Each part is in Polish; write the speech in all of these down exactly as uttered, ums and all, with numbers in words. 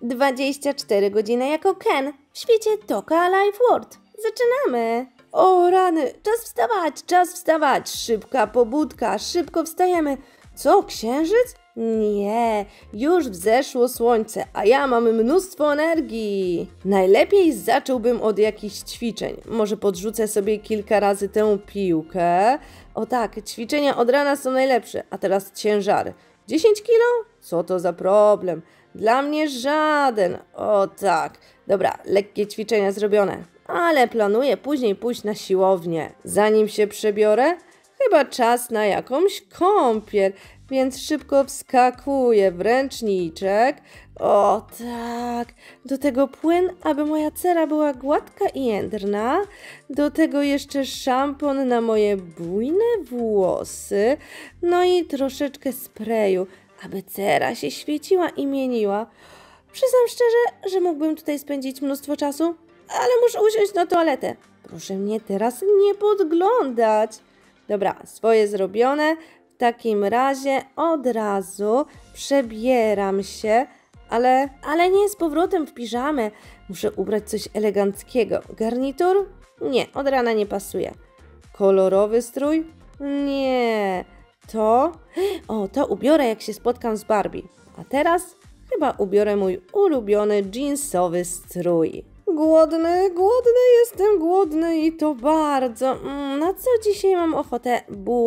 dwadzieścia cztery godziny jako Ken w świecie Toka Life World. Zaczynamy! O rany, czas wstawać, czas wstawać, szybka pobudka, szybko wstajemy. Co, księżyc? Nie, już wzeszło słońce, a ja mam mnóstwo energii. Najlepiej zacząłbym od jakichś ćwiczeń. Może podrzucę sobie kilka razy tę piłkę. O tak, ćwiczenia od rana są najlepsze, a teraz ciężary. dziesięć kilo? Co to za problem? Dla mnie żaden. O tak, dobra, lekkie ćwiczenia zrobione. Ale planuję później pójść na siłownię. Zanim się przebiorę, chyba czas na jakąś kąpiel, więc szybko wskakuję w ręczniczek. O tak, do tego płyn, aby moja cera była gładka i jędrna. Do tego jeszcze szampon na moje bujne włosy. No i troszeczkę sprayu, aby cera się świeciła i mieniła. Przyznam szczerze, że mógłbym tutaj spędzić mnóstwo czasu, ale muszę usiąść na toaletę. Proszę mnie teraz nie podglądać. Dobra, swoje zrobione. W takim razie od razu przebieram się, ale, ale nie z powrotem w piżamę. Muszę ubrać coś eleganckiego. Garnitur? Nie, od rana nie pasuje. Kolorowy strój? Nie. To? O, to ubiorę, jak się spotkam z Barbie. A teraz chyba ubiorę mój ulubiony jeansowy strój. Głodny, głodny, jestem głodny i to bardzo. Mm, na co dzisiaj mam ochotę?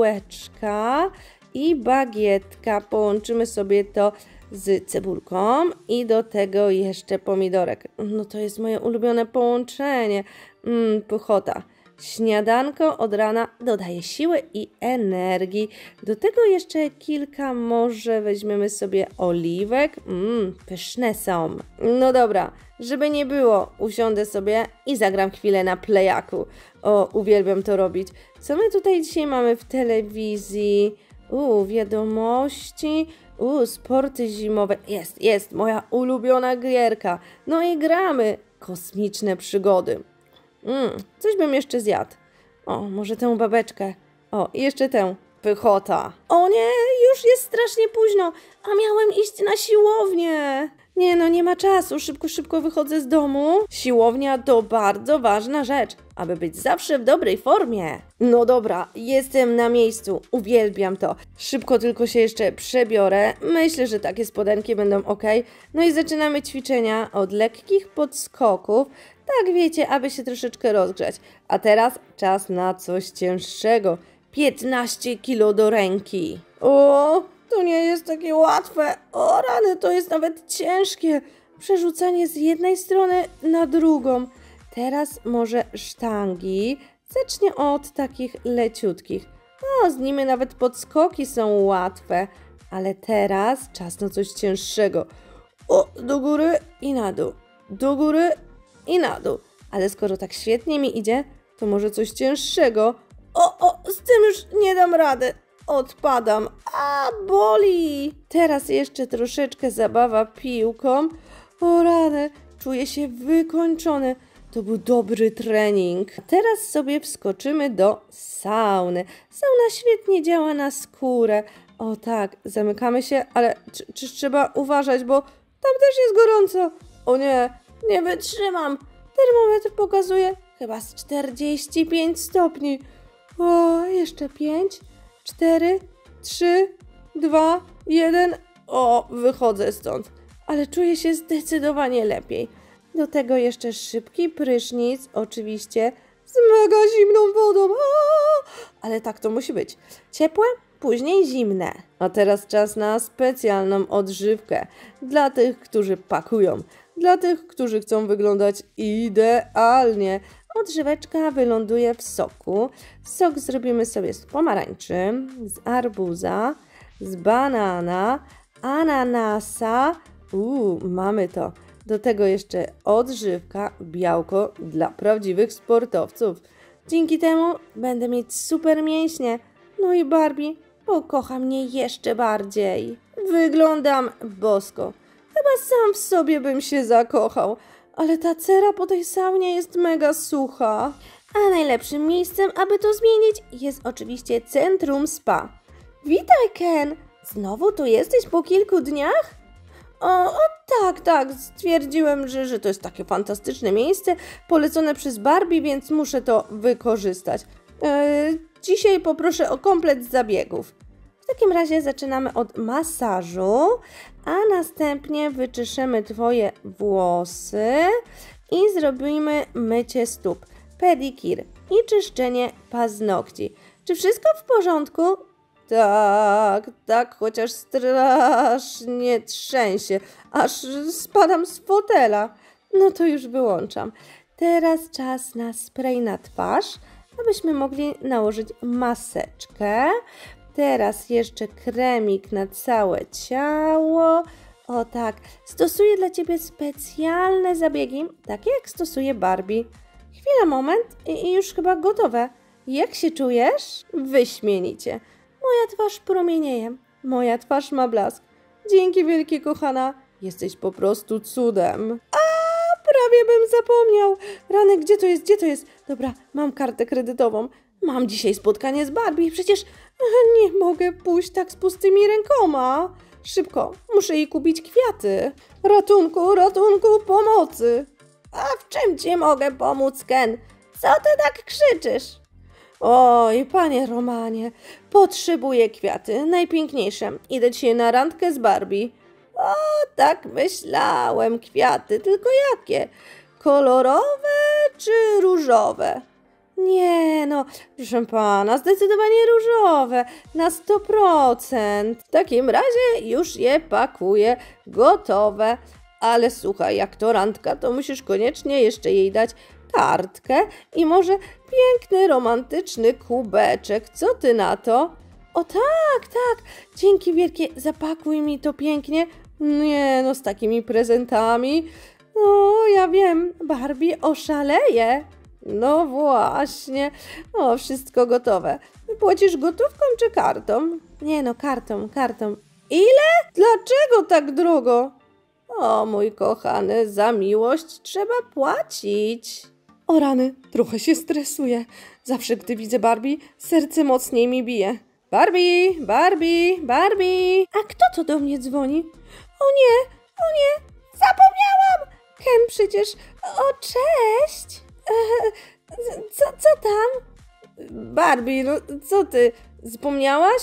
Bułeczka i bagietka. Połączymy sobie to z cebulką i do tego jeszcze pomidorek. No to jest moje ulubione połączenie. Mm, pychota. Śniadanko od rana dodaje siły i energii. Do tego jeszcze kilka może weźmiemy sobie oliwek. Mmm, pyszne są. No dobra, żeby nie było, usiądę sobie i zagram chwilę na playaku. O, uwielbiam to robić. Co my tutaj dzisiaj mamy w telewizji? U, wiadomości. U, sporty zimowe. Jest, jest, moja ulubiona gierka. No i gramy. Kosmiczne przygody. Mm, coś bym jeszcze zjadł. O, może tę babeczkę. O, i jeszcze tę. Pychota. O nie, już jest strasznie późno, a miałem iść na siłownię. Nie no, nie ma czasu, szybko, szybko wychodzę z domu. Siłownia to bardzo ważna rzecz, aby być zawsze w dobrej formie. No dobra, jestem na miejscu, uwielbiam to. Szybko tylko się jeszcze przebiorę. Myślę, że takie spodenki będą ok. No i zaczynamy ćwiczenia od lekkich podskoków. Tak wiecie, aby się troszeczkę rozgrzać. A teraz czas na coś cięższego. piętnaście kilo do ręki. O, to nie jest takie łatwe. O rany, to jest nawet ciężkie. Przerzucanie z jednej strony na drugą. Teraz może sztangi. Zacznę od takich leciutkich. O, z nimi nawet podskoki są łatwe. Ale teraz czas na coś cięższego. O, do góry i na dół. Do góry i na dół. Ale skoro tak świetnie mi idzie, to może coś cięższego. O, o, z tym już nie dam rady. Odpadam. A, boli. Teraz jeszcze troszeczkę zabawa piłką. O rany, czuję się wykończony. To był dobry trening. A teraz sobie wskoczymy do sauny. Sauna świetnie działa na skórę. O tak, zamykamy się, ale czy, czy trzeba uważać, bo tam też jest gorąco. O nie, nie wytrzymam. Termometr pokazuje chyba z czterdzieści pięć stopni. O, jeszcze pięć, cztery, trzy, dwa, jeden. O, wychodzę stąd. Ale czuję się zdecydowanie lepiej. Do tego jeszcze szybki prysznic, oczywiście z mega zimną wodą. A, ale tak to musi być. Ciepłe, później zimne. A teraz czas na specjalną odżywkę. Dla tych, którzy pakują. Dla tych, którzy chcą wyglądać idealnie. Odżyweczka wyląduje w soku. Sok zrobimy sobie z pomarańczy, z arbuza, z banana, ananasa. Uuu, mamy to. Do tego jeszcze odżywka, białko dla prawdziwych sportowców. Dzięki temu będę mieć super mięśnie. No i Barbie pokocha mnie jeszcze bardziej. Wyglądam bosko. Chyba sam w sobie bym się zakochał. Ale ta cera po tej saunie jest mega sucha. A najlepszym miejscem, aby to zmienić, jest oczywiście Centrum Spa. Witaj, Ken! Znowu tu jesteś po kilku dniach? O, o tak, tak, stwierdziłem, że, że to jest takie fantastyczne miejsce, polecone przez Barbie, więc muszę to wykorzystać. E, dzisiaj poproszę o komplet zabiegów. W takim razie zaczynamy od masażu, a następnie wyczeszymy Twoje włosy i zrobimy mycie stóp, pedikir i czyszczenie paznokci. Czy wszystko w porządku? Tak, tak, chociaż strasznie trzęsie, aż spadam z fotela. No to już wyłączam. Teraz czas na spray na twarz, abyśmy mogli nałożyć maseczkę. Teraz jeszcze kremik na całe ciało. O tak, stosuję dla Ciebie specjalne zabiegi, takie jak stosuje Barbie. Chwila, moment i już chyba gotowe. Jak się czujesz? Wyśmienicie. Moja twarz promienieje, moja twarz ma blask. Dzięki wielkie, kochana, jesteś po prostu cudem. A, prawie bym zapomniał. Rany, gdzie to jest, gdzie to jest? Dobra, mam kartę kredytową. Mam dzisiaj spotkanie z Barbie, przecież nie mogę pójść tak z pustymi rękoma. Szybko, muszę jej kupić kwiaty. Ratunku, ratunku, pomocy. A w czym Ci mogę pomóc, Ken? Co Ty tak krzyczysz? Oj, panie Romanie, potrzebuję kwiaty, najpiękniejsze. Idę dzisiaj na randkę z Barbie. O, tak myślałem, kwiaty, tylko jakie? Kolorowe czy różowe? Nie no, proszę pana, zdecydowanie różowe, na sto procent. W takim razie już je pakuję, gotowe. Ale słuchaj, jak to randka, to musisz koniecznie jeszcze jej dać kartkę i może piękny, romantyczny kubeczek. Co ty na to? O tak, tak, dzięki wielkie, zapakuj mi to pięknie. Nie no, z takimi prezentami. No, ja wiem, Barbie oszaleje. No właśnie, o, wszystko gotowe. Płacisz gotówką czy kartą? Nie no, kartą, kartą. Ile? Dlaczego tak drogo? O, mój kochany, za miłość trzeba płacić. O rany, trochę się stresuję. Zawsze, gdy widzę Barbie, serce mocniej mi bije. Barbie, Barbie, Barbie. A kto to do mnie dzwoni? O nie, o nie, zapomniałam. Ken przecież, o cześć. Eee, co, co tam? Barbie, no co ty, zapomniałaś?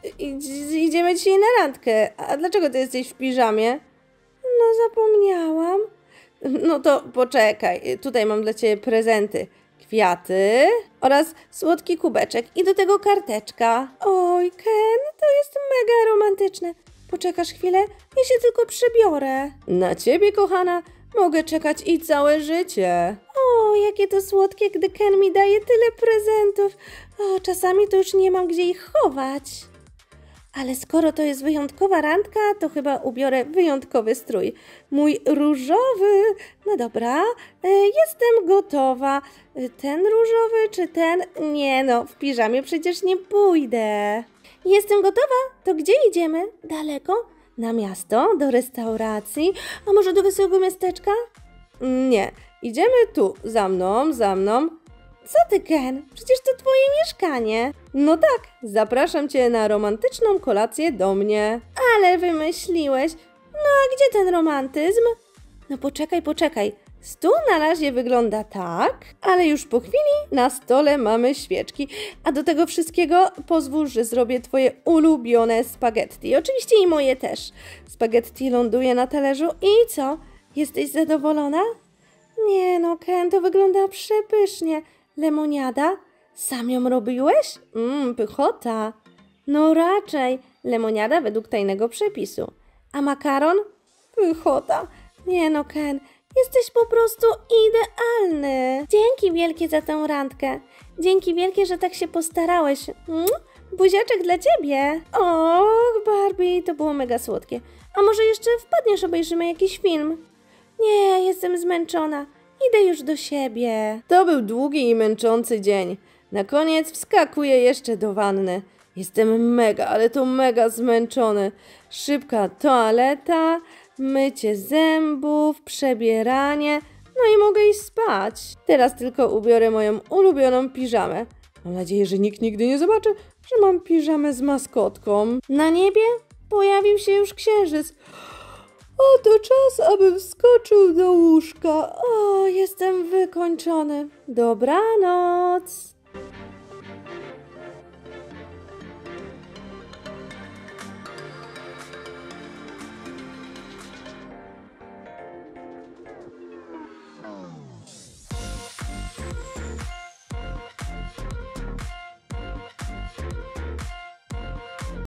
I, idziemy dzisiaj na randkę. A dlaczego ty jesteś w piżamie? No zapomniałam. No to poczekaj, tutaj mam dla Ciebie prezenty. Kwiaty oraz słodki kubeczek i do tego karteczka. Oj, Ken, to jest mega romantyczne. Poczekasz chwilę? Ja się tylko przebiorę. Na Ciebie, kochana, mogę czekać i całe życie. O, jakie to słodkie, gdy Ken mi daje tyle prezentów. O, czasami to już nie mam gdzie ich chować. Ale skoro to jest wyjątkowa randka, to chyba ubiorę wyjątkowy strój. Mój różowy. No dobra, e, jestem gotowa. Ten różowy czy ten? Nie no, w piżamie przecież nie pójdę. Jestem gotowa. To gdzie idziemy? Daleko? Na miasto? Do restauracji? A może do wesołego miasteczka? Nie, idziemy tu. Za mną, za mną. Co ty, Ken? Przecież to twoje mieszkanie. No tak, zapraszam cię na romantyczną kolację do mnie. Ale wymyśliłeś. No a gdzie ten romantyzm? No poczekaj, poczekaj. Stół na razie wygląda tak, ale już po chwili na stole mamy świeczki. A do tego wszystkiego pozwól, że zrobię twoje ulubione spaghetti. Oczywiście i moje też. Spaghetti ląduje na talerzu i co? Jesteś zadowolona? Nie no, Ken, to wygląda przepysznie. Lemoniada? Sam ją robiłeś? Mmm, pychota. No raczej, lemoniada według tajnego przepisu. A makaron? Pychota. Nie no, Ken, jesteś po prostu idealny. Dzięki wielkie za tę randkę. Dzięki wielkie, że tak się postarałeś. Mm? Buziaczek dla ciebie. Och, Barbie, to było mega słodkie. A może jeszcze wpadniesz, obejrzymy jakiś film? Nie, jestem zmęczona. Idę już do siebie. To był długi i męczący dzień. Na koniec wskakuję jeszcze do wanny. Jestem mega, ale to mega zmęczony. Szybka toaleta, mycie zębów, przebieranie, no i mogę iść spać. Teraz tylko ubiorę moją ulubioną piżamę. Mam nadzieję, że nikt nigdy nie zobaczy, że mam piżamę z maskotką. Na niebie pojawił się już księżyc. Oto czas, abym wskoczył do łóżka. O, jestem wykończony. Dobranoc.